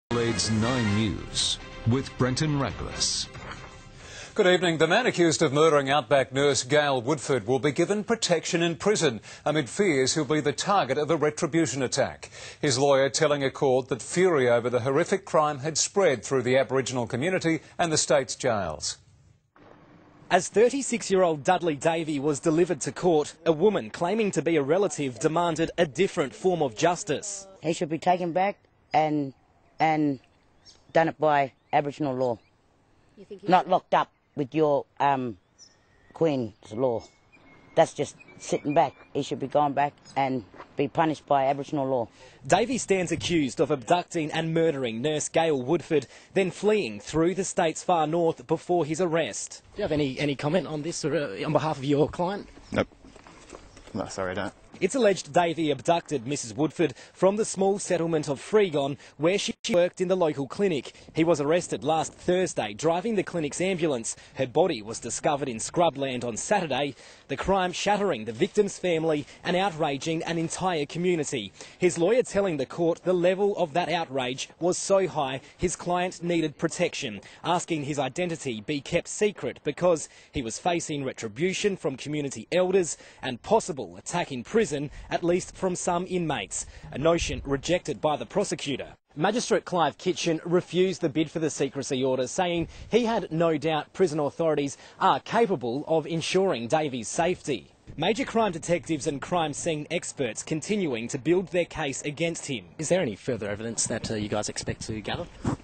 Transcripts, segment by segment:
Adelaide's 9 News with Brenton Raglas. Good evening. The man accused of murdering Outback nurse Gayle Woodford will be given protection in prison amid fears he'll be the target of a retribution attack. His lawyer telling a court that fury over the horrific crime had spread through the Aboriginal community and the state's jails. As 36-year-old Dudley Davey was delivered to court, a woman claiming to be a relative demanded a different form of justice. He should be taken back and done it by Aboriginal law, not locked up with your Queen's law. That's just sitting back. He should be gone back and be punished by Aboriginal law. Davey stands accused of abducting and murdering nurse Gayle Woodford, then fleeing through the state's far north before his arrest. Do you have any comment on this on behalf of your client? Nope. No, sorry, I don't. It's alleged Davey abducted Mrs Woodford from the small settlement of Freegon, where she worked in the local clinic. He was arrested last Thursday, driving the clinic's ambulance. Her body was discovered in scrubland on Saturday, the crime shattering the victim's family and outraging an entire community. His lawyer telling the court the level of that outrage was so high his client needed protection, asking his identity be kept secret because he was facing retribution from community elders and possible attack in prison, at least from some inmates, a notion rejected by the prosecutor. Magistrate Clive Kitchen refused the bid for the secrecy order, saying he had no doubt prison authorities are capable of ensuring Davey's safety. Major crime detectives and crime scene experts continuing to build their case against him. Is there any further evidence that you guys expect to gather?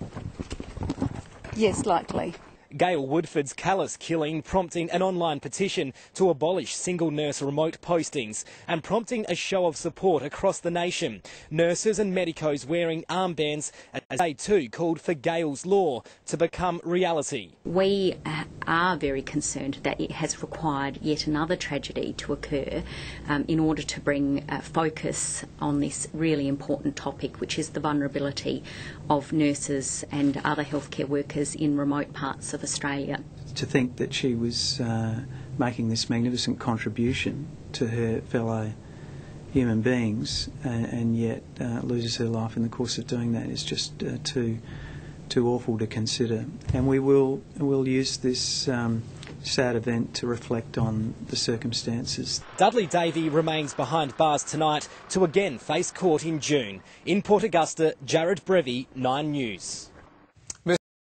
Yes, likely. Gayle Woodford's callous killing prompting an online petition to abolish single nurse remote postings and prompting a show of support across the nation. Nurses and medicos wearing armbands as they too called for Gayle's law to become reality. We are very concerned that it has required yet another tragedy to occur in order to bring focus on this really important topic, which is the vulnerability of nurses and other healthcare workers in remote parts of Australia. To think that she was making this magnificent contribution to her fellow human beings and yet loses her life in the course of doing that is just too awful to consider. And we'll use this sad event to reflect on the circumstances. Dudley Davey remains behind bars tonight to again face court in June. In Port Augusta, Jared Brevy, 9 News.